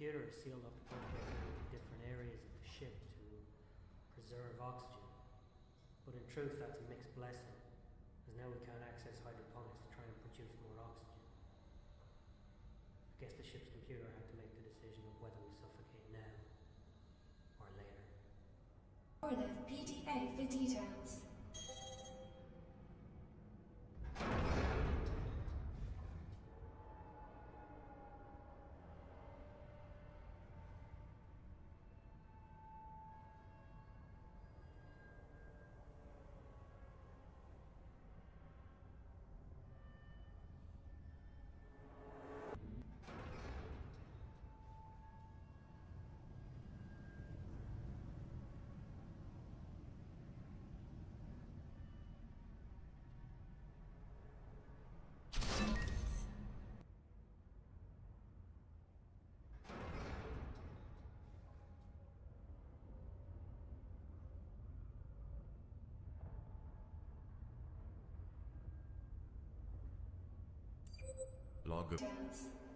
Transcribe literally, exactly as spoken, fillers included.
computer is sealed up appropriately in different areas of the ship to preserve oxygen. But in truth, that's a mixed blessing, as now we can't access hydroponics to try and produce more oxygen. I guess the ship's computer had to make the decision of whether we suffocate now or later. Orlev P D A for details. Log of Details.